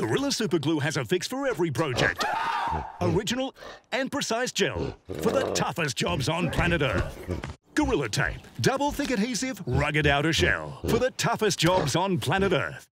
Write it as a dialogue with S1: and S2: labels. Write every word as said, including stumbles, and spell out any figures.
S1: Gorilla Superglue has a fix for every project. Original and precise gel for the toughest jobs on planet Earth. Gorilla Tape, double thick adhesive, rugged outer shell for the toughest jobs on planet Earth.